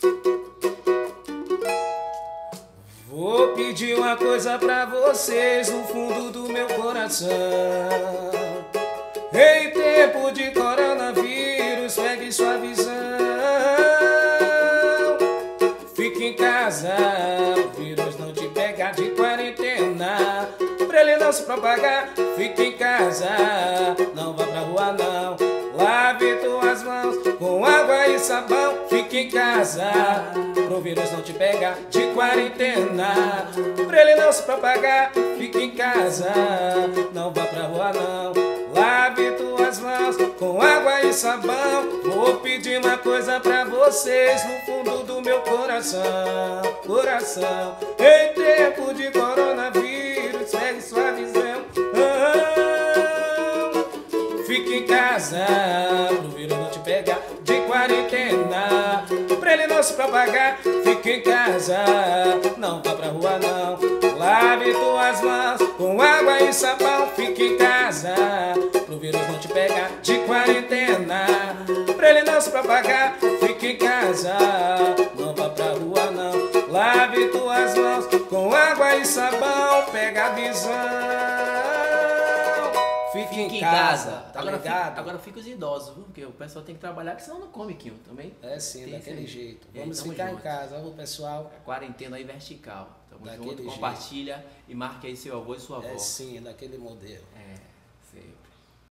Vou pedir uma coisa pra vocês no fundo do meu coração. Em tempo de coronavírus, pegue sua visão. Fique em casa, o vírus não te pega de quarentena. Pra ele não se propagar, fique em casa, não vá pra rua não. Lave tuas mãos com água e sabão. Fique em casa, pro vírus não te pegar de quarentena. Pra ele não se propagar, fique em casa, não vá pra rua não. Lave tuas mãos com água e sabão. Vou pedir uma coisa pra vocês no fundo do meu coração. Coração, em tempo de coronavírus, segue sua visão. Fique em casa, pro vírus não te pegar de quarentena. Pra ele não se propagar, fique em casa, não vá pra rua não. Lave tuas mãos com água e sabão. Fique em casa, pro vírus não te pegar de quarentena. Pra ele não se propagar, fique em casa, não vá pra rua não. Lave tuas mãos com água e sabão. Pega a visão. Fique em casa, tá ligado? Agora fica os idosos, viu? Porque o pessoal tem que trabalhar, porque senão não come aqui também. É sim, daquele jeito. Vamos tamo ficar junto. em casa, viu, pessoal? A quarentena aí vertical. Tamo Daquele junto, jeito. compartilha e marque aí seu avô e sua avó. É sim, daquele modelo.